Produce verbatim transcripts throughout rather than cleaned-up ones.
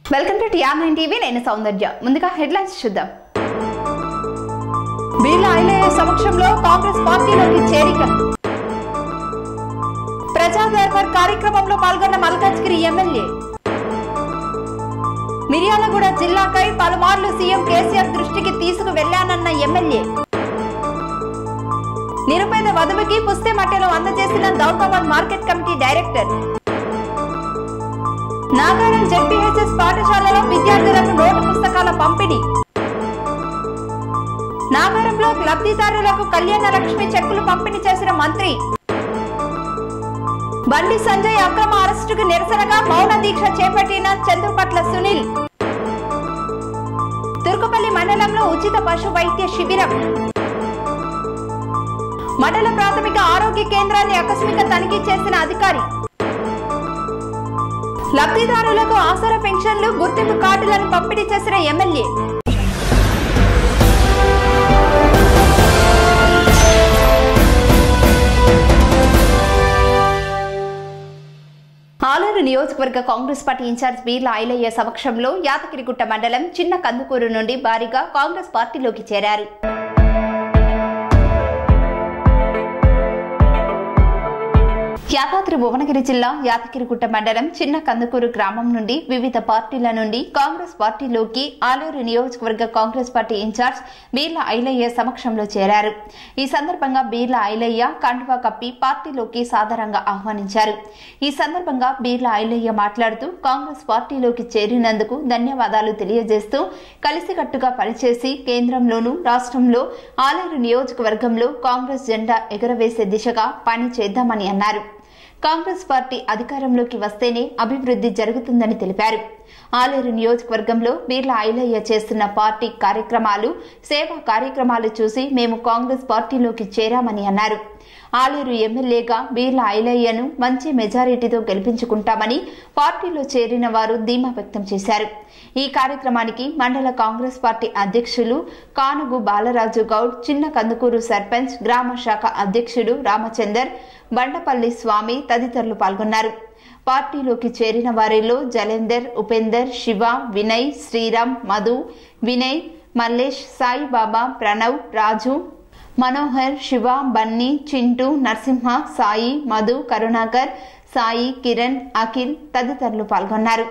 Welcome to TR nine TV. నేను సౌందర్య. ముందుగా headlines చూద్దాం. బిర్లా ఐలయ్య సమక్షంలో కాంగ్రెస్ పార్టీలోకి చేరిక. ప్రజా దర్బార్ కార్యక్రమంలో పాల్గొన్న మల్కాజ్గిరి ఎమ్మెల్యే. మిర్యాలగూడ జిల్లాకై పలుమార్లు సీఎం కేసీఆర్ దృష్టికి తీసుకు వెళ్లానన్న ఎమ్మెల్యే. నిరుపేద వధువుకి పుస్తె మట్టెలు అందజేసిన Daulatabad market committee director. Nagaram ZPHS పాఠశాలలో విద్యార్థులకు నోటు పుస్తకాల పంపిణీ. నాగారంలో లబ్ధిదారులకు కళ్యాణ లక్ష్మి చెక్కులు పంపిణీ చేసిన మంత్రి. బండి సంజయ్ అక్రమ అరెస్టుకు నిరసనగా మౌన దీక్ష చేపట్టిన చంద్రపట్ల సునీల్. తుర్కపల్లి మండలంలో ఉచిత పశు వైద్య శిబిరం. మండల ప్రాథమిక ఆరోగ్య కేంద్రాన్ని ఆకస్మిక తనిఖీ చేసిన అధికారి. లబ్ధిదారులకు ఆసరా పెన్షన్లు, గుర్తింపు కార్డులను పంపిణీ చేసిన ఎమ్మెల్యే. ఆలూరు నియోజకవర్గ కాంగ్రెస్ పార్టీ ఇన్ఛార్జ్ బిర్లా ఐలయ్య సమక్షంలో యాదగిరిగుట్ట మండలం చిన్న కందుకూరు నుండి భారీగా కాంగ్రెస్ పార్టీలోకి చేరారు. యాదాద్రి భువనగిరి జిల్లా యాదగిరిగుట్ట మండలం చిన్న కందుకూరు గ్రామం నుండి వివిధ పార్టీల నుండి కాంగ్రెస్ పార్టీలోకి ఆలూరు నియోజకవర్గ కాంగ్రెస్ పార్టీ ఇన్ఛార్జ్ బిర్లా ఐలయ్య సమక్షంలో చేరారు. ఈ సందర్భంగా బిర్లా ఐలయ్య కండువా కప్పి పార్టీలోకి సాదరంగా ఆహ్వానించారు. ఈ సందర్భంగా బిర్లా ఐలయ్య మాట్లాడుతూ కాంగ్రెస్ పార్టీలోకి చేరినందుకు ధన్యవాదాలు తెలియజేస్తూ కలిసికట్టుగా పనిచేసి కేంద్రంలోనూ రాష్ట్రంలో ఆలూరు నియోజకవర్గంలో కాంగ్రెస్ జెండా ఎగురవేసే దిశగా పని చేద్దామని అన్నారు. కాంగ్రెస్ పార్టీ అధికారంలోకి వస్తేనే అభివృద్ధి జరుగుతుందని తెలిపారు. ఆలేరు నియోజకవర్గంలో బిర్లా ఐలయ్య చేస్తున్న పార్టీ కార్యక్రమాలు, సేవా కార్యక్రమాలు చూసి మేము కాంగ్రెస్ పార్టీలోకి చేరామని అన్నారు. ఆలేరు ఎమ్మెల్యేగా బిర్లా ఐలయ్యను మంచి మెజారిటీతో గెలిపించుకుంటామని పార్టీలో చేరిన వారు ధీమా వ్యక్తం చేశారు. ఈ కార్యక్రమానికి మండల కాంగ్రెస్ పార్టీ అధ్యక్షులు కానుగు బాలరాజు గౌడ్, చిన్న కందుకూరు సర్పంచ్, గ్రామ శాఖ అధ్యక్షుడు రామచందర్, బండపల్లి స్వామి తదితరులు పాల్గొన్నారు. పార్టీలోకి చేరిన వారిలో జలేందర్, ఉపేందర్, శివ, వినయ్, శ్రీరామ్, మధు, వినయ్, మల్లేష్, సాయిబాబా, ప్రణవ్, రాజు, మనోహర్, శివ, బన్నీ, చింటూ, నరసింహ, సాయి, మధు, కరుణాకర్, సాయి, కిరణ్, అఖిల్ తదితరులు పాల్గొన్నారు.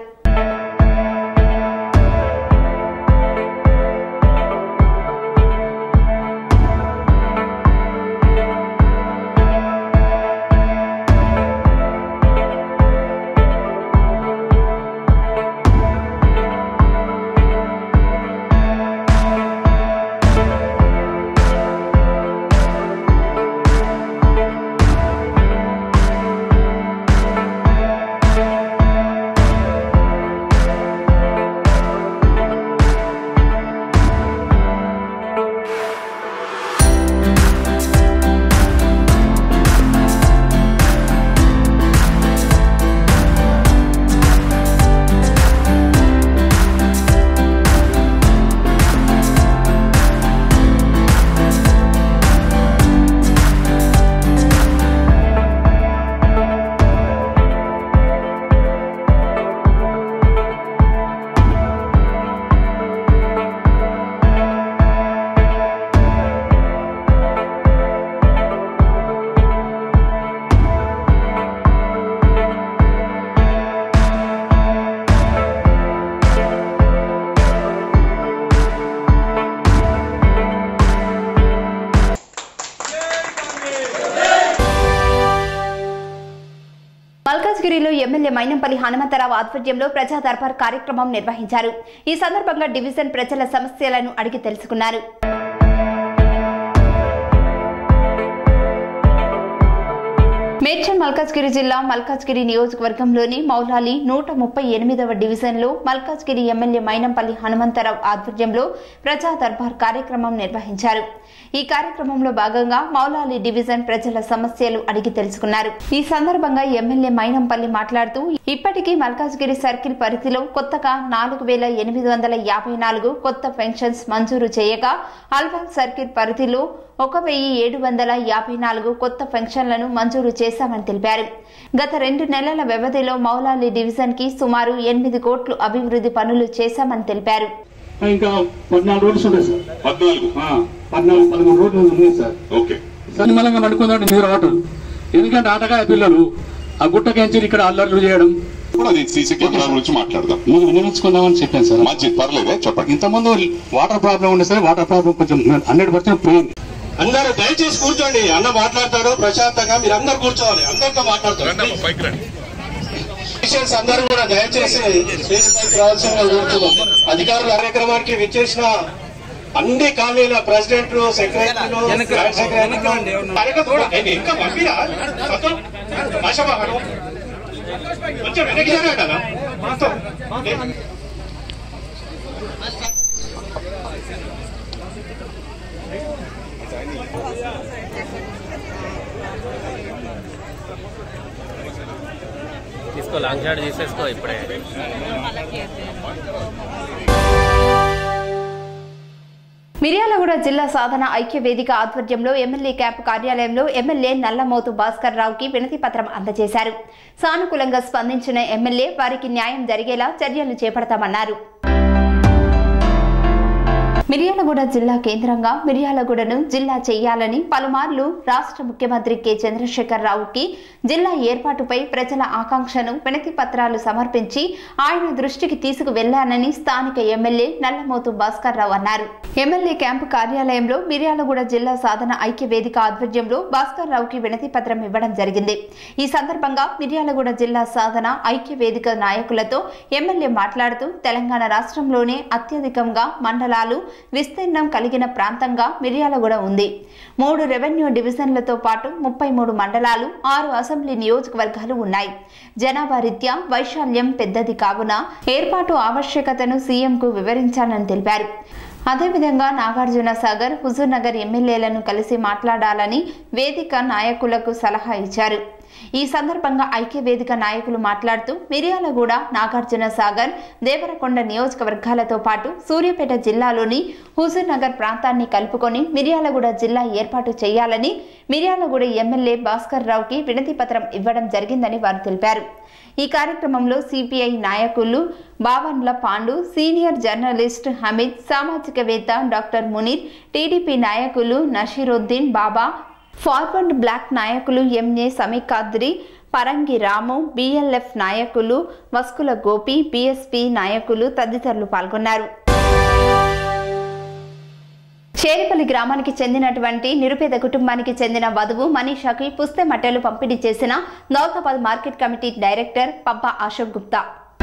మల్కాజ్గిరిలో ఎమ్మెల్యే మైనంపల్లి హనుమంతరావు ఆధ్వర్యంలో ప్రజా దర్బార్ కార్యక్రమం నిర్వహించారు. ఈ సందర్భంగా డివిజన్ ప్రజల సమస్యలను అడిగి తెలుసుకున్నారు. మేడ్చల్ మల్కాజ్గిరి జిల్లా మల్కాజ్గిరి నియోజకవర్గంలోని మౌలాలి నూట ముప్పై ఎనిమిదవ డివిజన్లో మల్కాజ్గిరి ఎమ్మెల్యే మైనంపల్లి హనుమంతరావు ఆధ్వర్యంలో ప్రజా దర్బార్ కార్యక్రమం నిర్వహించారు. ఈ కార్యక్రమంలో భాగంగా మౌలాలి డివిజన్ ప్రజల సమస్యలు అడిగి తెలుసుకున్నారు. ఈ సందర్భంగా ఎమ్మెల్యే మైనంపల్లి మాట్లాడుతూ ఇప్పటికీ మల్కాజ్గిరి సర్కిల్ పరిధిలో కొత్తగా నాలుగు వేల ఎనిమిది వందల యాభై నాలుగు కొత్త పెన్షన్స్ మంజూరు చేయగా అల్వాల్ సర్కిల్ పరిధిలో ఒక వెయ్యి ఏడు వందల యాభై నాలుగు కొత్త పెన్షన్లను మంజూరు చేశామని తెలిపారు. గత రెండు నెలల వ్యవధిలో మౌలాలి డివిజన్ కి సుమారు ఎనిమిది కోట్లు అభివృద్ధి పనులు చేశామని తెలిపారు. ఇంకా పద్నాలుగు రోడ్స్ ఉన్నాయి సార్. పద్నాలుగు పద్నాలుగు పదమూడు రోడ్లు ఉన్నాయి సార్. ఓకే సన్నిమలంగా నడుకుందంటే మీరు ఆటలు, ఎందుకంటే ఆటగాయ పిల్లలు ఆ గుట్టకెంచి ఇక్కడ అల్లర్లు చేయడం గురించి మాట్లాడదాం నిర్మించుకుందామని చెప్పాను సార్. మంచిది, పర్లేదే చెప్పండి. ఇంతకుముందు వాటర్ ప్రాబ్లం ఉండే సార్, వాటర్ ప్రాబ్లం కొంచెం హండ్రెడ్ పర్సెంట్ పోయింది. అందరూ దయచేసి కూర్చోండి, అన్న మాట్లాడతారు ప్రశాంతంగా, మీరు అందరు కూర్చోవాలి, అందరితో మాట్లాడతారు. అందరూ కూడా దయచేసి రావాల్సిన అధికారుల కార్యక్రమానికి విచ్చేసిన అన్ని కాలనీల ప్రెసిడెంట్లు, సెక్రటరీలు, ఇంకా పంపిరా కొంచెం వెనక్కి కదా. తీసుకో లాంగ్ షాట్ తీసేసుకో ఇప్పుడే. మిర్యాలగూడ జిల్లా సాధన ఐక్య వేదిక ఆధ్వర్యంలో ఎమ్మెల్యే క్యాంపు కార్యాలయంలో ఎమ్మెల్యే నల్లమోతు భాస్కర్ రావుకి వినతి పత్రం అందజేశారు. సానుకూలంగా స్పందించిన ఎమ్మెల్యే వారికి న్యాయం జరిగేలా చర్యలు చేపడతామన్నారు. మిర్యాలగూడ జిల్లా కేంద్రంగా మిర్యాలగూడను జిల్లా చేయాలని పలుమార్లు రాష్ట్ర ముఖ్యమంత్రి కె చంద్రశేఖర్ రావుకి జిల్లా ఏర్పాటుపై ప్రజల ఆకాంక్షను వినతి పత్రాలు సమర్పించి ఆయన దృష్టికి తీసుకు వెళ్లానని స్థానిక ఎమ్మెల్యే నల్లమోతు భాస్కర్ రావు అన్నారు. ఎమ్మెల్యే క్యాంపు కార్యాలయంలో మిర్యాలగూడ జిల్లా సాధన ఐక్య వేదిక ఆధ్వర్యంలో భాస్కర్ రావుకి వినతి పత్రం ఇవ్వడం జరిగింది. ఈ సందర్భంగా మిర్యాలగూడ జిల్లా సాధన ఐక్య వేదిక నాయకులతో ఎమ్మెల్యే మాట్లాడుతూ తెలంగాణ రాష్ట్రంలోనే అత్యధికంగా మండలాలు విస్తీర్ణం కలిగిన ప్రాంతంగా మిర్యాలగూడ ఉంది. మూడు రెవెన్యూ డివిజన్లతో పాటు ముప్పై మూడు మండలాలు, ఆరు అసెంబ్లీ నియోజకవర్గాలు ఉన్నాయి. జనాభా రీత్యా వైశాల్యం పెద్దది కావున ఏర్పాటు ఆవశ్యకతను సీఎంకు వివరించానని తెలిపారు. అదేవిధంగా నాగార్జున సాగర్, హుజూర్ నగర్ ఎమ్మెల్యేలను కలిసి మాట్లాడాలని వేదిక నాయకులకు సలహా ఇచ్చారు. ఈ సందర్భంగా ఐక్య వేదిక నాయకులు మాట్లాడుతూ మిర్యాలగూడ, నాగార్జున సాగర్, దేవరకొండ నియోజకవర్గాలతో పాటు సూర్యాపేట జిల్లాలోని హుజూర్ నగర్ ప్రాంతాన్ని కలుపుకొని మిర్యాలగూడ జిల్లా ఏర్పాటు చేయాలని మిర్యాలగూడ ఎమ్మెల్యే భాస్కర్ రావుకి వినతి పత్రం ఇవ్వడం జరిగిందని వారు తెలిపారు. ఈ కార్యక్రమంలో సిపిఐ నాయకులు బావన్ల పాండు, సీనియర్ జర్నలిస్ట్ హమీద్, సామాజికవేత్త డాక్టర్ మునీర్, టీడీపీ నాయకులు నషీరుద్దీన్ బాబా, ఫార్వర్డ్ బ్లాక్ నాయకులు ఎంఏ సమీకాద్రి, పరంగి రాము, బిఎల్ఎఫ్ నాయకులు వస్కుల గోపి, బిఎస్పీ నాయకులు తదితరులు పాల్గొన్నారు. చేరిపల్లి గ్రామానికి చెందినటువంటి నిరుపేద కుటుంబానికి చెందిన వధువు మనీషాకి పుస్తె మట్టెలు పంపిణీ చేసిన Daulatabad market committee director Pabba Ashok Gupta.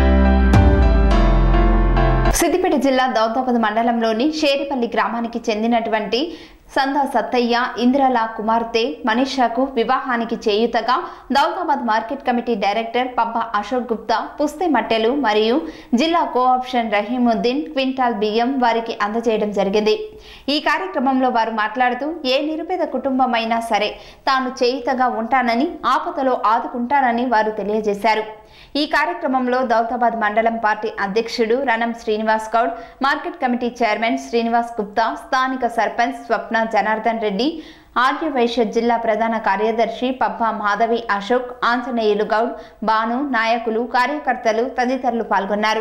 Siddipet జిల్లా దౌలతాబాద్ మండలంలోని షేరిపల్లి గ్రామానికి చెందినటువంటి సందా సత్తయ్య, ఇంద్రల కుమార్తె మనీషాకు వివాహానికి చేయూతగా Daulatabad market committee director Pabba Ashok Gupta పుస్తె మట్టెలు మరియు జిల్లా కోఆప్షన్ రహీముద్దీన్ క్వింటాల్ బియ్యం వారికి అందజేయడం జరిగింది. ఈ కార్యక్రమంలో వారు మాట్లాడుతూ ఏ నిరుపేద కుటుంబమైనా సరే తాను చేయూతగా ఉంటానని, ఆపదలో ఆదుకుంటానని వారు తెలియజేశారు. ఈ కార్యక్రమంలో దౌలతాబాద్ మండలం పార్టీ అధ్యక్షుడు Ranam Srinivas Goud, market committee chairman Srinivas Gupta, స్థానిక సర్పంచ్ స్వప్న జనార్దన్ రెడ్డి, ఆర్యవైశ్య జిల్లా ప్రధాన కార్యదర్శి పబ్బా మాధవి అశోక్, ఆంజనేయులు గౌడ్, బాను, నాయకులు, కార్యకర్తలు తదితరులు పాల్గొన్నారు.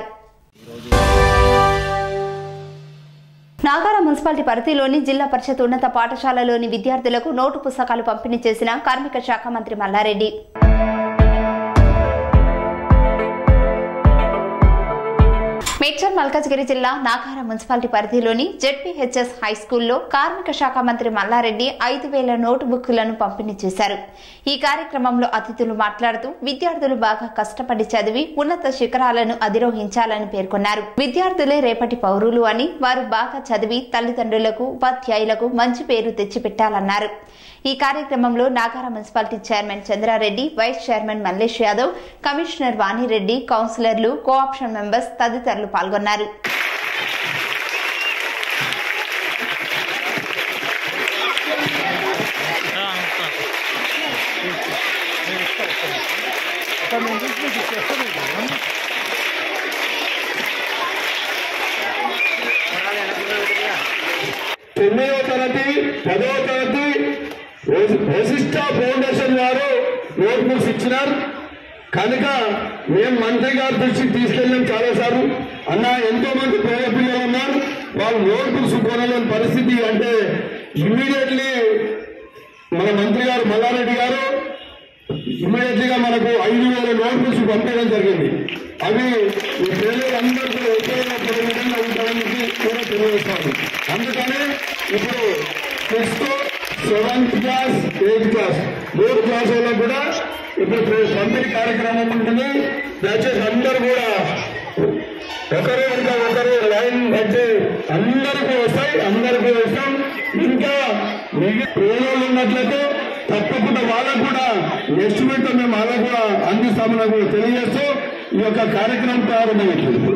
నాగార మున్సిపాలిటీ పరిధిలోని జిల్లా పరిషత్ ఉన్నత పాఠశాలలోని విద్యార్థులకు నోటు పుస్తకాలు పంపిణీ చేసిన కార్మిక శాఖ మంత్రి మల్లారెడ్డి. మేడ్చల్ మల్కాజ్గిరి జిల్లా నాగార మున్సిపాలిటీ పరిధిలోని జెడ్పీహెచ్ఎస్ హై స్కూల్లో కార్మిక శాఖ మంత్రి మల్లారెడ్డి ఐదు వేల నోటు బుక్కులను పంపిణీ చేశారు. ఈ కార్యక్రమంలో అతిథులు మాట్లాడుతూ విద్యార్థులు బాగా కష్టపడి చదివి ఉన్నత శిఖరాలను అధిరోహించాలని పేర్కొన్నారు. విద్యార్థులే రేపటి పౌరులు అని, వారు బాగా చదివి తల్లిదండ్రులకు, ఉపాధ్యాయులకు మంచి పేరు తెచ్చిపెట్టాలన్నారు. ఈ కార్యక్రమంలో Nagara municipality chairman Chandrareddy, vice chairman Mallesh Yadav, commissioner Vanireddy, కౌన్సిలర్లు, కోఆప్షన్ మెంబర్స్ తదితరులు పాల్గొన్నారు. తొమ్మిదవ తరగతి పదవ తరగతి వశిష్ట ఫౌండేషన్ వారు నోట్బుక్స్ ఇచ్చినారు కనుక మేము మంత్రి గారి దృష్టికి తీసుకెళ్ళాం చాలాసార్లు. అన్న ఎంతో మంది పేద పిల్లలు ఉన్నారు, వాళ్ళు నోట్బుక్స్ కొనలేని పరిస్థితి. అంటే ఇమ్మీడియట్లీ మన మంత్రి గారు మల్లారెడ్డి గారు ఇమ్మీడియట్లీగా మనకు ఐదు వేల నోట్బుక్స్ పంపించడం జరిగింది. అవి ఈ పిల్లలందరికీ ఉపయోగపడే విధంగా ఉంటాయని కూడా తెలియజేస్తాను. అందుకని ఇప్పుడు sixth seventh class eighth class మూడు క్లాసుల్లో కూడా ఇప్పుడు పంపిణీ కార్యక్రమం ఉంటుంది. దయచేసి అందరూ కూడా ఒకరు ఇంకా ఒకరు లైన్ వచ్చి అందరికీ వస్తాయి, అందరికీ వస్తాం. ఇంకా మిగిలిన పేదలు ఉన్నట్లయితే తప్పకుండా వాళ్ళకు కూడా నెక్స్ట్ వీక్ మేము వాళ్ళకు కూడా అందిస్తామని కూడా తెలియజేస్తూ ఈ యొక్క కార్యక్రమం ప్రారంభమవుతుంది.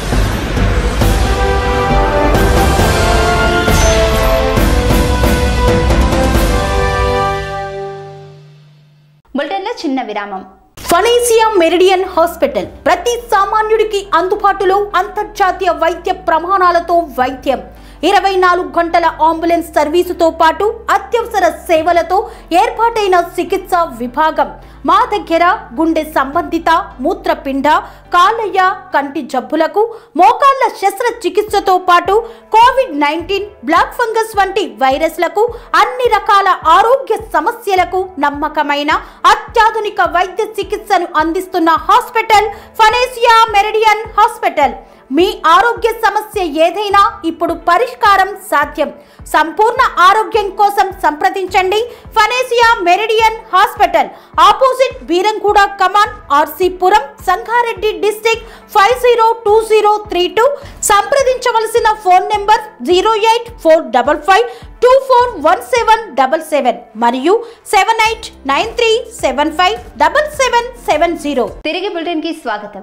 బులెటిన్లో చిన్న విరామం. ఫనేసియా మెరిడియన్ హాస్పిటల్ ప్రతి సామాన్యుడికి అందుబాటులో అంతర్జాతీయ వైద్య ప్రమాణాలతో వైద్యం, ఇరవై నాలుగు గంటల అంబులెన్స్ సర్వీసుతో పాటు అత్యవసర సేవలతో ఏర్పాటైన చికిత్సా విభాగం. మా దగ్గర గుండె సంబంధిత, మూత్రపిండ, కాలేయ, కంటి జబ్బులకు, మోకాళ్ల శస్త్రచికిత్సతో పాటు కోవిడ్ నైన్టీన్, బ్లాక్ ఫంగస్ వంటి వైరస్లకు, అన్ని రకాల ఆరోగ్య సమస్యలకు నమ్మకమైన అత్యాధునిక వైద్య చికిత్సను అందిస్తున్న హాస్పిటల్ ఫనేసియా మెరిడియన్ హాస్పిటల్. మీ ఆరోగ్య సమస్య ఏదైనా ఇప్పుడు పరిష్కారం సాధ్యం. సంపూర్ణ ఆరోగ్యం కోసం సంప్రదించండి Panacea Meridian Hospital, opposite Beeramguda కమాన్, RC Puram, Sangareddy district five zero two zero three two. సంప్రదించవలసిన phone number zero eight four double five two four one seven double seven మరియు seven eight nine three seven five double seven seven zero. తిరిగి bulletin కి స్వాగతం.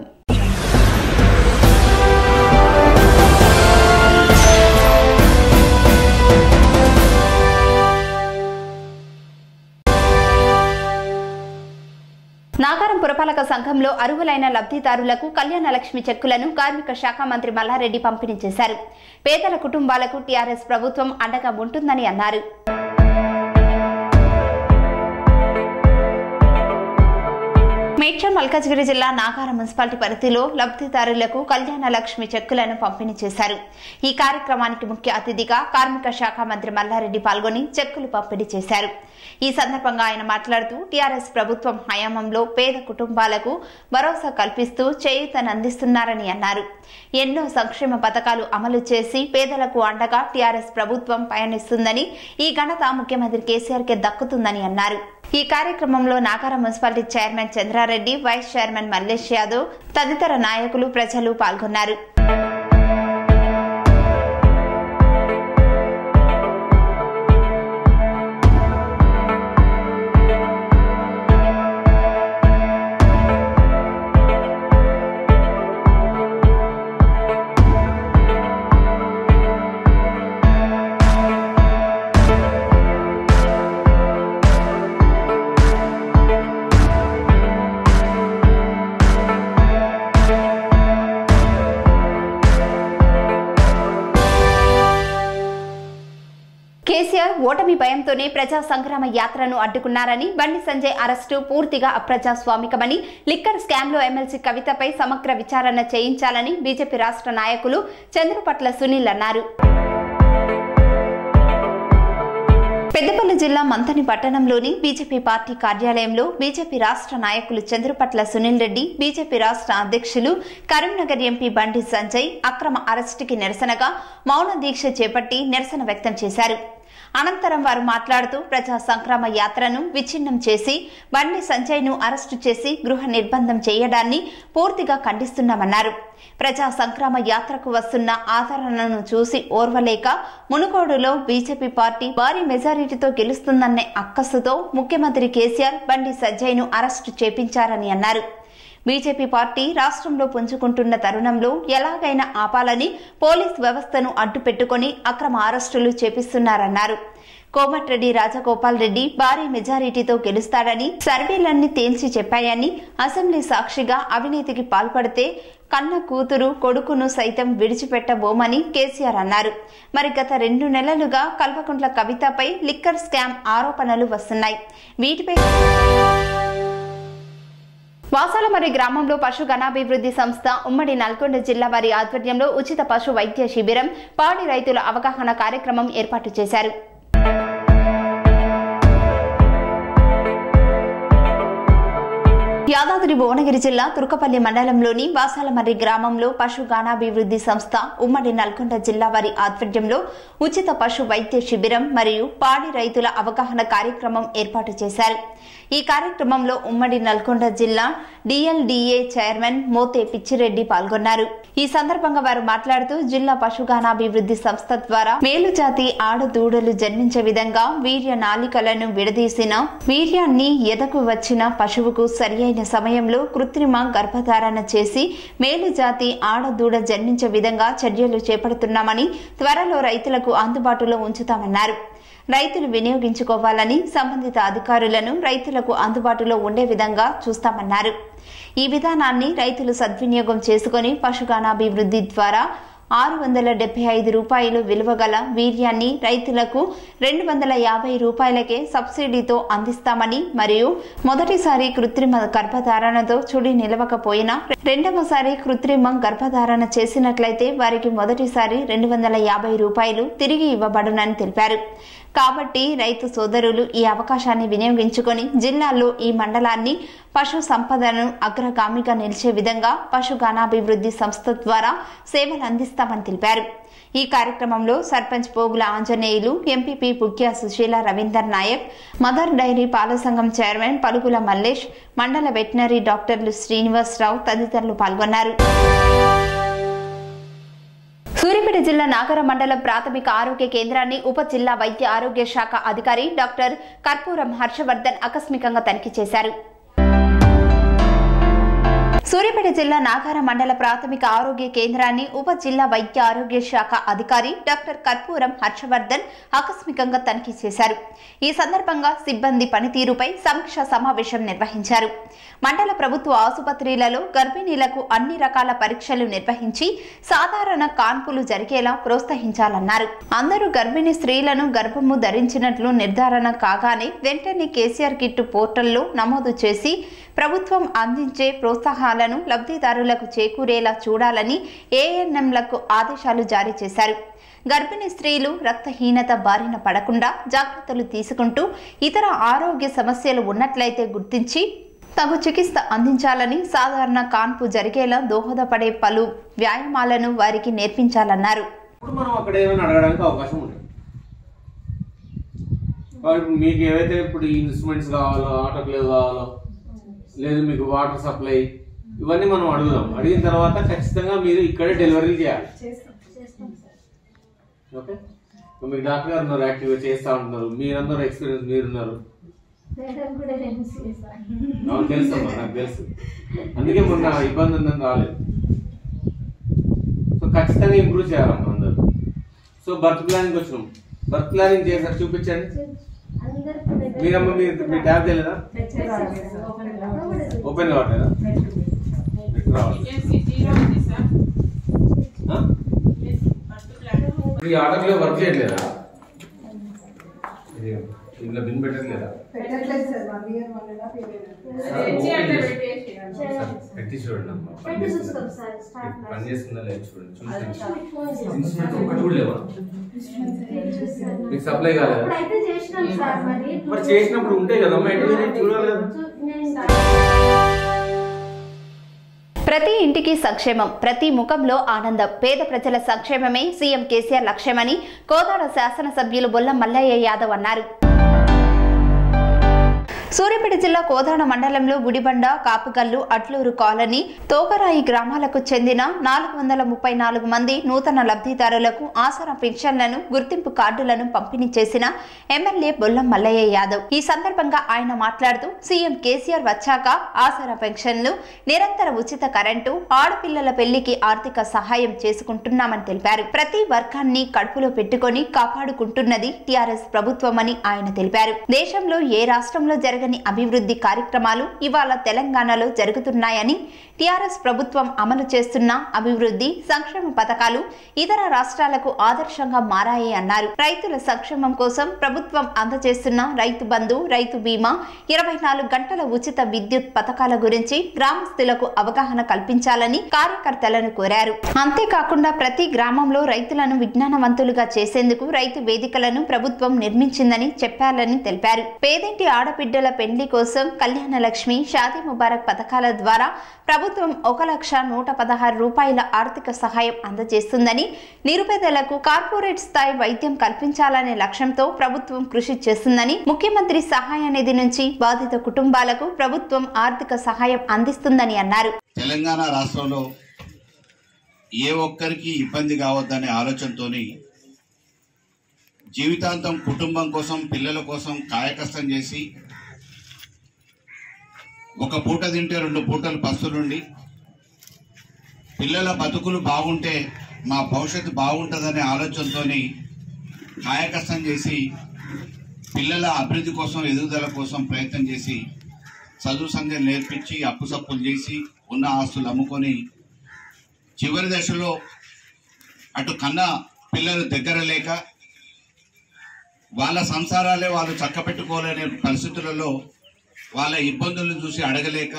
నాగారం పురపాలక సంఘంలో అర్హులైన లబ్ధిదారులకు కళ్యాణ లక్ష్మి చెక్కులను కార్మిక శాఖ మంత్రి మల్లారెడ్డి పంపిణీ చేశారు. పేదల కుటుంబాలకు టీఆర్ఎస్ ప్రభుత్వం అండగా ఉంటుందని అన్నారు. మేడ్చల్ మల్కాజ్గిరి జిల్లా నాగారం మున్సిపాలిటీ పరిధిలో లబ్ధిదారులకు కళ్యాణ లక్ష్మి చెక్కులను పంపిణీ చేశారు. ఈ కార్యక్రమానికి ముఖ్య అతిథిగా కార్మిక శాఖ మంత్రి మల్లారెడ్డి పాల్గొని చెక్కులు పంపిణీ చేశారు. ఈ సందర్భంగా ఆయన మాట్లాడుతూ టీఆర్ఎస్ ప్రభుత్వం హయాంలో పేద కుటుంబాలకు భరోసా కల్పిస్తూ చేయూతనందిస్తున్నారని అన్నారు. ఎన్నో సంక్షేమ పథకాలు అమలు చేసి పేదలకు అండగా టీఆర్ఎస్ ప్రభుత్వం పయనిస్తుందని, ఈ ఘనత ముఖ్యమంత్రి కేసీఆర్ కే దక్కుతుందని అన్నారు. ఈ కార్యక్రమంలో Nagaram municipality chairman Chandrareddy, vice chairman Mallesh Yadav తదితర నాయకులు, ప్రజలు పాల్గొన్నారు. కేసీఆర్ ఓటమి భయంతోనే ప్రజా సంగ్రామ యాత్రను అడ్డుకున్నారని, బండి సంజయ్ అరెస్టు పూర్తిగా అప్రజాస్వామికమని, లిక్కర్ స్కామ్ లో ఎమ్మెల్సీ కవితపై సమగ్ర విచారణ చేయించాలని బీజేపీ రాష్ట్ర నాయకులు చంద్రపట్ల సునీల్ అన్నారు. పెద్దపల్లి జిల్లా మంథని పట్టణంలోని బీజేపీ పార్టీ కార్యాలయంలో బీజేపీ రాష్ట్ర నాయకులు చంద్రపట్ల సునీల్ రెడ్డి, బీజేపీ రాష్ట్ర అధ్యక్షులు కరీంనగర్ ఎంపీ బండి సంజయ్ అక్రమ అరెస్టుకి నిరసనగా మౌన దీక్ష చేపట్టి నిరసన వ్యక్తం చేశారు. అనంతరం వారు మాట్లాడుతూ ప్రజా సంగ్రామ యాత్రను విచ్ఛిన్నం చేసి బండి సంజయ్ ను అరెస్టు చేసి గృహ నిర్బంధం చేయడాన్ని పూర్తిగా ఖండిస్తున్నామన్నారు. ప్రజా సంగ్రామ యాత్రకు వస్తున్న ఆదరణను చూసి ఓర్వలేక మునుగోడులో బీజేపీ పార్టీ భారీ మెజారిటీతో గెలుస్తుందనే అక్కసుతో ముఖ్యమంత్రి కేసీఆర్ బండి సంజయ్ ను అరెస్టు చేపించారని అన్నారు. బీజేపీ పార్టీ రాష్ట్రంలో పుంజుకుంటున్న తరుణంలో ఎలాగైనా ఆపాలని పోలీస్ వ్యవస్థను అడ్డుపెట్టుకుని అక్రమ అరెస్టులు చేపిస్తున్నారన్నారు. కోమటిరెడ్డి రాజగోపాల్ రెడ్డి భారీ మెజారిటీతో గెలుస్తాడని సర్వేలన్నీ తేల్చి చెప్పాయని అసెంబ్లీ సాక్షిగా అవినీతికి పాల్పడితే కన్న కూతురు కొడుకును సైతం విడిచిపెట్టబోమని కేసీఆర్ అన్నారు. మరి గత రెండు నెలలుగా కల్వకుంట్ల కవితపై లిక్కర్ స్కామ్ ఆరోపణలు వస్తున్నాయి. వీటిపై వాసాలమర్రి గ్రామంలో పశు గణాభివృద్ధి సంస్థ ఉమ్మడి నల్గొండ జిల్లా వారి ఆధ్వర్యంలో ఉచిత పశు వైద్య శిబిరం, పాడి రైతుల అవగాహన కార్యక్రమం ఏర్పాటు చేశారు. యాదాద్రి భువనగిరి జిల్లా తుర్కపల్లి మండలంలోని వాసాలమర్రి గ్రామంలో పశు గణాభివృద్ధి సంస్థ ఉమ్మడి నల్గొండ జిల్లా వారి ఆధ్వర్యంలో ఉచిత పశు వైద్య శిబిరం మరియు పాడి రైతుల అవగాహన కార్యక్రమం ఏర్పాటు చేశారు. ఈ కార్యక్రమంలో ఉమ్మడి నల్గొండ జిల్లా డిఎల్డిఏ చైర్మన్ మోతే పిచ్చిరెడ్డి పాల్గొన్నారు. ఈ సందర్భంగా వారు మాట్లాడుతూ జిల్లా పశుగణాభివృద్ధి సంస్థ ద్వారా మేలుజాతి ఆడదూడలు జన్మించే విధంగా వీర్య నాళికలను విడదీసిన వీర్యాన్ని ఎదకు వచ్చిన పశువుకు సరియైన సమయంలో కృత్రిమ గర్భధారణ చేసి మేలుజాతి ఆడదూడ జన్మించే విధంగా చర్యలు చేపడుతున్నామని, త్వరలో రైతులకు అందుబాటులో ఉంచుతామన్నారు. రైతులు వినియోగించుకోవాలని, సంబంధిత అధికారులను రైతులకు అందుబాటులో ఉండే విధంగా చూస్తామన్నారు. ఈ విధానాన్ని రైతులు సద్వినియోగం చేసుకుని పశుగణాభివృద్ధి ద్వారా ఆరు వందల డెబ్బై ఐదు రూపాయలు విలువ గల వీర్యాన్ని రైతులకు రెండు వందల యాభై రూపాయలకే సబ్సిడీతో అందిస్తామని, మరియు మొదటిసారి కృత్రిమ గర్భధారణతో చుడి నిలవకపోయినా రెండవసారి కృత్రిమ గర్భధారణ చేసినట్లయితే వారికి మొదటిసారి రెండు వందల యాభై రూపాయలు తిరిగి ఇవ్వబడునని తెలిపారు. కాబట్టి రైతు సోదరులు ఈ అవకాశాన్ని వినియోగించుకొని జిల్లాలో ఈ మండలాన్ని పశు సంపదను అగ్రగామిగా నిలిచే విధంగా పశు గణాభివృద్ధి సంస్థ ద్వారా సేవలు అందిస్తామని తెలిపారు. ఈ కార్యక్రమంలో sarpanch Pogula Anjaneyulu, MPP Pukya Sushila Ravinder Naik, mother dairy పాల సంఘం చైర్మన్ పలుగుల మల్లేష్, మండల వెటనరీ డాక్టర్లు శ్రీనివాసరావు తదితరులు పాల్గొన్నారు. సూర్యాపేట జిల్లా నాగర మండల ప్రాథమిక ఆరోగ్య కేంద్రాన్ని ఉప జిల్లా వైద్య ఆరోగ్య శాఖ అధికారి డాక్టర్ కర్పూరం హర్షవర్ధన్ ఆకస్మికంగా తనిఖీ చేశారు. సూర్యాపేట జిల్లా నాగార మండల ప్రాథమిక ఆరోగ్య కేంద్రాన్ని ఉప జిల్లా వైద్య ఆరోగ్య శాఖ అధికారి డాక్టర్ కర్పూరం హర్షవర్ధన్ ఆకస్మికంగా తనిఖీ చేశారు. ఈ సందర్భంగా సిబ్బంది పనితీరుపై సమీక్ష సమావేశం నిర్వహించారు. మండల ప్రభుత్వ ఆసుపత్రులలో గర్భిణీలకు అన్ని రకాల పరీక్షలు నిర్వహించి సాధారణ కాన్పులు జరిగేలా ప్రోత్సహించాలన్నారు. అందరూ గర్భిణీ స్త్రీలను గర్భము ధరించినట్లు నిర్ధారణ కాగానే వెంటనే కేసీఆర్ కిట్టు పోర్టల్లో నమోదు చేసి ప్రభుత్వం అందించే ప్రోత్సాహాలను లబ్ధిదారులకు చేకూరేలా చూడాలని ఏఎన్ఎంలకు ఆదేశాలు జారీ చేశారు. గర్భిణీ స్త్రీలు రక్తహీనత బారిన పడకుండా జాగ్రత్తలు తీసుకుంటూ ఇతర ఆరోగ్య సమస్యలు ఉన్నట్లయితే గుర్తించి తగు చికిత్స అందించాలని, సాధారణ కాన్పు జరిగేలా దోహదపడే పలు వ్యాయామాలను వారికి నేర్పించాలన్నారు. మనం అక్కడ ఏమైనా అడగడానికి అవకాశం ఉంటుంది. మీకు ఏవైతే ఇప్పుడు ఇన్స్ట్రుమెంట్స్ కావాలో, ఆటోక్లేవ్ కావాలో, లేదు మీకు వాటర్ సప్లై, ఇవన్నీ మనం అడుగుదాం. అడిగిన తర్వాత ఖచ్చితంగా మీరు ఇక్కడే డెలివరీ చేయాలి. ఓకే, మీకు డాక్టర్ గారు ఉన్నారు, యాక్టివ్గా చేస్తూ ఉంటున్నారు, మీరందరూ ఎక్స్పీరియన్స్ మీరున్నారు. నాకు తెలుసు అమ్మా, నాకు తెలుసు. అందుకే మొన్న ఇబ్బంది ఉందని రాలేదు. సో ఖచ్చితంగా ఇంప్రూవ్ చేయాలమ్మా అందరూ. సో బర్త్ ప్లానింగ్ వచ్చినాం. బర్త్ ప్లానింగ్ చేశారు, చూపించండి. మీరమ్మ మీరు మీ ట్యాబ్ తెలియదా? ఓపెన్ కావట్లేదా? ఈ ఆటోలో వర్క్ చేయట్లేదా? ఇంట్లో బిన్ పెట్టట్లేదా? పెట్టి చూడండి అమ్మా, పని చేస్తుందా లేదు చూడండి. చూసి ఇన్స్ట్రుమెంట్ ఒక్కటి కూడా లేవా? మీకు సప్లై కాలేదా? మరి చేసినప్పుడు ఉంటాయి కదమ్మా, ఎటు చూడాలి కదా. ప్రతి ఇంటికి సంక్షేమం, ప్రతి ముఖంలో ఆనందం, పేద ప్రజల సంక్షేమమే సీఎం కేసీఆర్ లక్ష్యమని కోదాడ శాసనసభ్యులు బొల్ల మల్లయ్య యాదవ్ అన్నారు. సూర్యాపేట జిల్లా కోదాడ మండలంలో గుడిబండ, కాపుగల్లు, అట్లూరు కాలనీ, తోకరాయి గ్రామాలకు చెందిన నాలుగు వందల ముప్పై నాలుగు మంది నూతన లబ్ధిదారులకు ఆసరా పెన్షన్లను, గుర్తింపు కార్డులను పంపిణీ చేసిన ఎమ్మెల్యే బొల్లం మల్లయ్య యాదవ్. ఈ సందర్భంగా ఆయన మాట్లాడుతూ సీఎం కేసీఆర్ వచ్చాక ఆసరా పెన్షన్లు, నిరంతర ఉచిత కరెంటు, ఆడపిల్లల పెళ్లికి ఆర్థిక సహాయం చేసుకుంటున్నామని తెలిపారు. ప్రతి వర్గాన్ని కడుపులో పెట్టుకుని కాపాడుకుంటున్నది టీఆర్ఎస్ ప్రభుత్వమని ఆయన తెలిపారు. దేశంలో ఏ రాష్ట్రంలో జరగని అభివృద్ధి కార్యక్రమాలు ఇవాళ తెలంగాణలో జరుగుతున్నాయని, టీఆర్ఎస్ ప్రభుత్వం అమలు చేస్తున్న అభివృద్ధి సంక్షేమ పథకాలు ఇతర రాష్ట్రాలకు ఆదర్శంగా మారాయి అన్నారు. రైతుల సంక్షేమం కోసం ప్రభుత్వం అందజేస్తున్న రైతు బంధు, రైతు బీమా, ఇరవై నాలుగు గంటల ఉచిత విద్యుత్ పథకాల గురించి గ్రామస్తులకు అవగాహన కల్పించాలని కార్యకర్తలను కోరారు. అంతేకాకుండా ప్రతి గ్రామంలో రైతులను విజ్ఞానవంతులుగా చేసేందుకు రైతు వేదికలను ప్రభుత్వం నిర్మించిందని చెప్పాలని తెలిపారు. పేదింటి ఆడబిడ్డల పెండ్లి కోసం కళ్యాణ లక్ష్మి, షాదీ ముబారక్ పథకాల ద్వారా ప్రభుత్వం ఒక లక్ష నూట పదహారు రూపాయల ఆర్థిక సహాయం అందజేస్తుందని, నిరుపేదలకు కార్పొరేట్ స్థాయి వైద్యం కల్పించాలనే లక్ష్యంతో ప్రభుత్వం కృషి చేస్తుందని, ముఖ్యమంత్రి సహాయ నిధి నుంచి బాధిత కుటుంబాలకు ప్రభుత్వం ఆర్థిక సహాయం అందిస్తుందని అన్నారు. తెలంగాణ రాష్ట్రంలో ఏ ఒక్కరికి ఇబ్బంది కావద్దనే ఆలోచనతోని జీవితాంతం కుటుంబం కోసం, పిల్లల కోసం కాయకష్టం చేసి ఒక పూట తింటే రెండు పూటలు పస్తులుండి పిల్లల బతుకులు బాగుంటే మా భవిష్యత్తు బాగుంటుందనే ఆలోచనతోని కాయకష్టం చేసి పిల్లల అభివృద్ధి కోసం, ఎదుగుదల కోసం ప్రయత్నం చేసి చదువు సంధ్య నేర్పించి అప్పు సప్పులు చేసి ఉన్న ఆస్తులు అమ్ముకొని చివరి దశలో అటు కన్నా పిల్లలు దగ్గర లేక వాళ్ళ సంసారాలే వాళ్ళు చక్కపెట్టుకోలేని పరిస్థితులలో వాళ్ళ ఇబ్బందులను చూసి అడగలేక,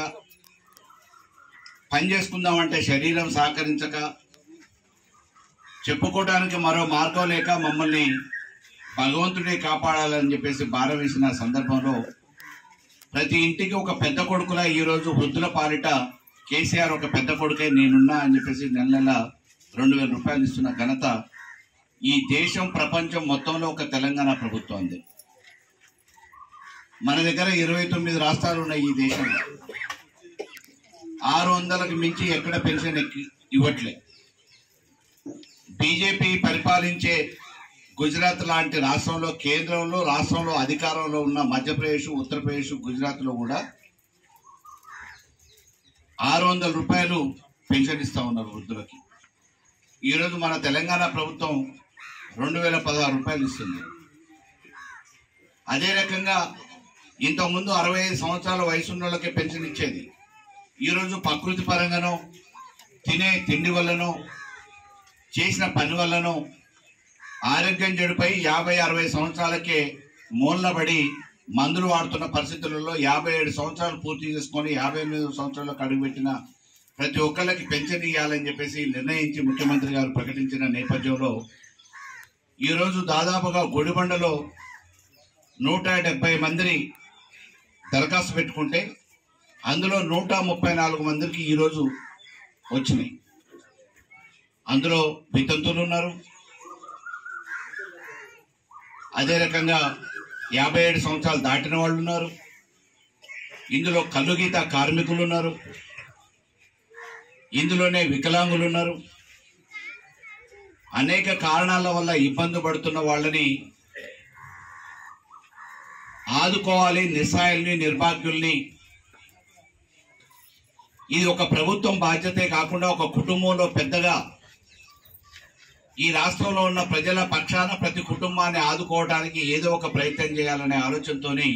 పని చేసుకుందామంటే శరీరం సహకరించక, చెప్పుకోవడానికి మరో మార్గం లేక మమ్మల్ని భగవంతుడే కాపాడాలని చెప్పేసి భారం వేసిన సందర్భంలో ప్రతి ఇంటికి ఒక పెద్ద కొడుకులా ఈరోజు వృద్ధుల పాలిట కేసీఆర్ ఒక పెద్ద కొడుకే నేనున్నా అని చెప్పేసి నెల నెల రెండు వేల రూపాయలు ఇస్తున్న ఘనత ఈ దేశం, ప్రపంచం మొత్తంలో ఒక తెలంగాణ ప్రభుత్వం ఉంది. మన దగ్గర ఇరవై తొమ్మిది రాష్ట్రాలు ఉన్నాయి. ఈ దేశంలో ఆరు వందలకు మించి ఎక్కడ పెన్షన్ ఎక్కి ఇవ్వట్లే. బీజేపీ పరిపాలించే గుజరాత్ లాంటి రాష్ట్రంలో, కేంద్రంలో, రాష్ట్రంలో అధికారంలో ఉన్న మధ్యప్రదేశ్, ఉత్తరప్రదేశ్, గుజరాత్లో కూడా ఆరు వందల రూపాయలు పెన్షన్ ఇస్తా ఉన్నారు వృద్ధులకి. ఈరోజు మన తెలంగాణ ప్రభుత్వం రెండు వేల పదహారు రూపాయలు ఇస్తుంది. అదే రకంగా ఇంతకుముందు అరవై ఐదు సంవత్సరాల వయసు ఉన్న వాళ్ళకే పెన్షన్ ఇచ్చేది. ఈరోజు ప్రకృతి పరంగానో, తినే తిండి వల్లనో, చేసిన పని వల్లనో ఆరోగ్యం చెడిపోయి యాభై అరవై సంవత్సరాలకే మూలబడి మందులు వాడుతున్న పరిస్థితులలో యాభై ఏడు సంవత్సరాలు పూర్తి చేసుకొని యాభై ఎనిమిది సంవత్సరాలకు అడుగుపెట్టిన ప్రతి ఒక్కళ్ళకి పెన్షన్ ఇవ్వాలని చెప్పేసి నిర్ణయించి ముఖ్యమంత్రి గారు ప్రకటించిన నేపథ్యంలో ఈరోజు దాదాపుగా గుడిబండలో నూట డెబ్బై మందిని దరఖాస్తు పెట్టుకుంటే అందులో నూట ముప్పై నాలుగు మందికి ఈరోజు వచ్చినాయి. అందులో వితంతులు ఉన్నారు, అదే రకంగా యాభై ఏడు సంవత్సరాలు దాటిన వాళ్ళు ఉన్నారు, ఇందులో కల్లుగీత కార్మికులు ఉన్నారు, ఇందులోనే వికలాంగులు ఉన్నారు. అనేక కారణాల వల్ల ఇబ్బంది పడుతున్న వాళ్ళని ఆదుకోవాలి, నిస్సహాయుల్ని, నిర్భాగ్యుల్ని. ఇది ఒక ప్రభుత్వం బాధ్యతే కాకుండా ఒక కుటుంబంలో పెద్దగా ఈ రాష్ట్రంలో ఉన్న ప్రజల పక్షాన ప్రతి కుటుంబాన్ని ఆదుకోవడానికి ఏదో ఒక ప్రయత్నం చేయాలనే ఆలోచనతోని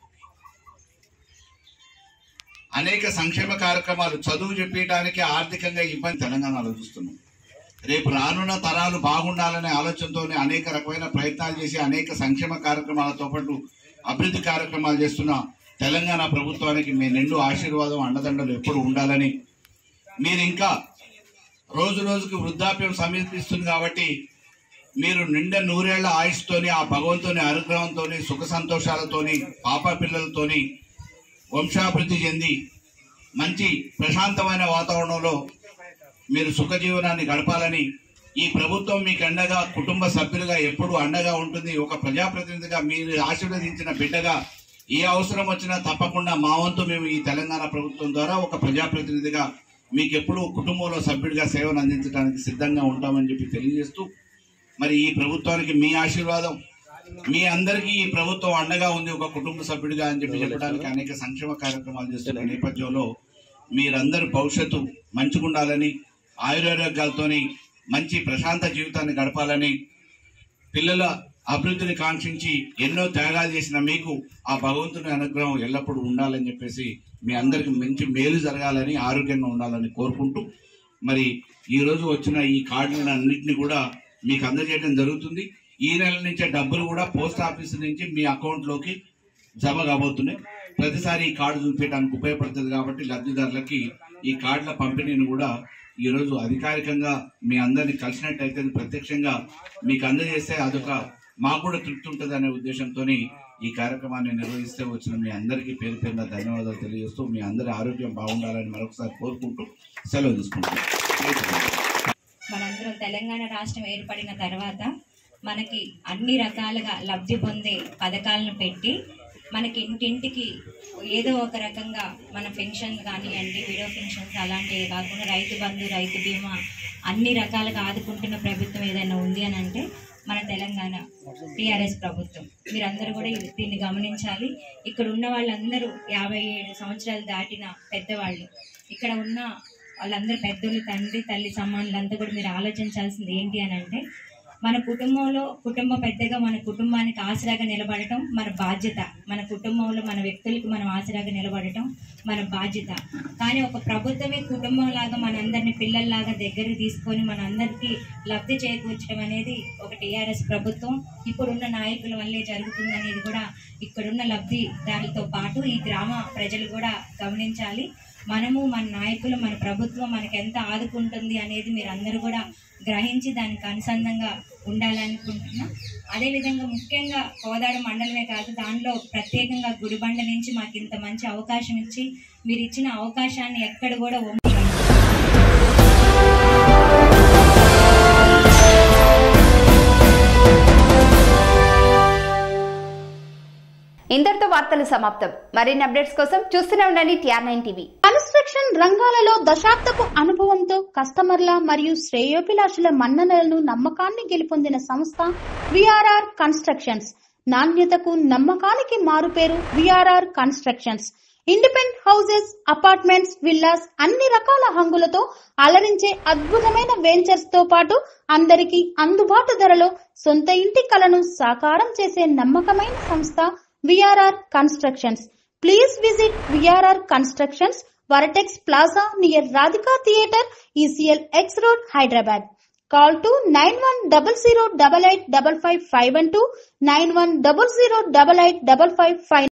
అనేక సంక్షేమ కార్యక్రమాలు, చదువు చెప్పడానికి ఆర్థికంగా ఇబ్బంది తెలంగాణలో చూస్తున్నాం. రేపు రానున్న తరాలు బాగుండాలనే ఆలోచనతో అనేక రకమైన ప్రయత్నాలు చేసి అనేక సంక్షేమ కార్యక్రమాలతో పాటు అభివృద్ధి కార్యక్రమాలు చేస్తున్న తెలంగాణ ప్రభుత్వానికి మీ నిండు ఆశీర్వాదం, అండదండలు ఎప్పుడు ఉండాలని, మీరు ఇంకా రోజు రోజుకి వృద్ధాప్యం సమీపిస్తుంది కాబట్టి మీరు నిండా నూరేళ్ల ఆయుష్తోని, ఆ భగవంతుని అనుగ్రహంతోని, సుఖ సంతోషాలతోని, పాప పిల్లలతోని వంశాభివృద్ధి చెంది మంచి ప్రశాంతమైన వాతావరణంలో మీరు సుఖ జీవనాన్ని గడపాలని, ఈ ప్రభుత్వం మీకు అండగా, కుటుంబ సభ్యులుగా ఎప్పుడు అండగా ఉంటుంది. ఒక ప్రజాప్రతినిధిగా మీరు ఆశీర్వదించిన బిడ్డగా ఏ అవసరం వచ్చినా తప్పకుండా మా వంతు మేము ఈ తెలంగాణ ప్రభుత్వం ద్వారా ఒక ప్రజాప్రతినిధిగా మీకు ఎప్పుడు కుటుంబంలో సభ్యుడిగా సేవలు అందించడానికి సిద్ధంగా ఉంటామని చెప్పి తెలియజేస్తూ మరి ఈ ప్రభుత్వానికి మీ ఆశీర్వాదం, మీ అందరికీ ఈ ప్రభుత్వం అండగా ఉంది ఒక కుటుంబ సభ్యుడిగా అని చెప్పి చెప్పడానికి అనేక సంక్షేమ కార్యక్రమాలు చేస్తున్న నేపథ్యంలో మీరందరూ భవిష్యత్తు మంచిగుండాలని, ఆయురారోగ్యాలతోని మంచి ప్రశాంత జీవితాన్ని గడపాలని, పిల్లల అభివృద్ధిని కాంక్షించి ఎన్నో త్యాగాలు చేసిన మీకు ఆ భగవంతుని అనుగ్రహం ఎల్లప్పుడూ ఉండాలని చెప్పేసి మీ అందరికి మంచి మేలు జరగాలని, ఆరోగ్యంగా ఉండాలని కోరుకుంటూ మరి ఈ రోజు వచ్చిన ఈ కార్డులను అన్నింటినీ కూడా మీకు అందజేయడం జరుగుతుంది. ఈ నెల నుంచే డబ్బులు కూడా పోస్ట్ ఆఫీస్ నుంచి మీ అకౌంట్ లోకి జమ కాబోతున్నాయి. ప్రతిసారి ఈ కార్డు చూపించడానికి ఉపయోగపడుతుంది కాబట్టి లబ్ధిదారులకి ఈ కార్డుల పంపిణీని కూడా ఈ రోజు అధికారికంగా మీ అందరినీ కలిసినట్టయితే ప్రత్యక్షంగా మీకు అందజేస్తే అదొక మాకు కూడా తృప్తి ఉంటుంది అనే ఉద్దేశంతో ఈ కార్యక్రమాన్ని నిర్వహిస్తే వచ్చిన మీ అందరికీ పేరు పేరున ధన్యవాదాలు తెలియజేస్తూ మీ అందరి ఆరోగ్యం బాగుండాలని మరొకసారి కోరుకుంటూ సెలవు తీసుకుంటున్నాం. మనందరం తెలంగాణ రాష్ట్రం ఏర్పడిన తర్వాత మనకి అన్ని రకాలుగా లబ్ధి పొందే పథకాలను పెట్టి మనకి ఇంటింటికి ఏదో ఒక రకంగా మన పెన్షన్ కానివ్వండి, విడో పెన్షన్స్ అలాంటివి కాకుండా రైతు బంధు, రైతు బీమా అన్ని రకాలుగా ఆదుకుంటున్న ప్రభుత్వం ఏదైనా ఉంది అని అంటే మన తెలంగాణ టీఆర్ఎస్ ప్రభుత్వం. మీరందరూ కూడా దీన్ని గమనించాలి. ఇక్కడ ఉన్న వాళ్ళందరూ యాభై ఏడు సంవత్సరాలు దాటిన పెద్దవాళ్ళు, ఇక్కడ ఉన్న వాళ్ళందరూ పెద్దోళ్ళు, తండ్రి తల్లి సమానులంతా కూడా మీరు ఆలోచించాల్సింది ఏంటి అని అంటే మన కుటుంబంలో కుటుంబ పెద్దగా మన కుటుంబానికి ఆసరాగా నిలబడటం మన బాధ్యత. మన కుటుంబంలో మన వ్యక్తులకు మనం ఆసరాగా నిలబడటం మన బాధ్యత. కానీ ఒక ప్రభుత్వమే కుటుంబం లాగా మనందరినీ పిల్లల్లాగా దగ్గరికి తీసుకొని మనందరికీ లబ్ధి చేకూర్చడం అనేది ఒక టీఆర్ఎస్ ప్రభుత్వం ఇప్పుడున్న నాయకుల వల్లే జరుగుతుంది అనేది కూడా ఇక్కడున్న లబ్ధిదారులతో పాటు ఈ గ్రామ ప్రజలు కూడా గమనించాలి. మనము మన నాయకులు మన ప్రభుత్వం మనకు ఎంత ఆదుకుంటుంది అనేది మీరు అందరూ కూడా గ్రహించి దానికి అనుసంధంగా ఉండాలనుకుంటున్నాం. అదేవిధంగా ముఖ్యంగా కోదాడ మండలమే కాదు, దానిలో ప్రత్యేకంగా గుడిబండ నుంచి మాకు ఇంత మంచి అవకాశం ఇచ్చి మీరు ఇచ్చిన అవకాశాన్ని ఎక్కడ కూడా ఇంతటితో వార్తలు సమాప్తం. మరిన్ని అప్డేట్స్ కోసం చూస్తూనే ఉండండి టిఆర్ నైన్ టీవీ. కన్స్ట్రక్షన్ రంగాలలో దశాబ్దపు అనుభవంతో కస్టమర్ల మరియు శ్రేయోభిలాషుల మన్ననలను, నమ్మకాన్ని గెలుపొందిన సంస్థ విఆర్ఆర్ కన్స్ట్రక్షన్స్. నాణ్యతకు నమ్మకానికి మారుపేరు VRR constructions. Independent houses, apartments, villas అన్ని రకాల హంగులతో అలరించే అద్భుతమైన వెంచర్స్ తో పాటు అందరికీ అందుబాటు ధరలో సొంత ఇంటి కలను సాకారం చేసే నమ్మకమైన సంస్థ VRR constructions. Please visit V R R Constructions, Varatex Plaza near Radhika Theatre, E C L X Road, Hyderabad. Call to nine one zero zero eight eight five five five one two, nine one zero zero eight eight five five five.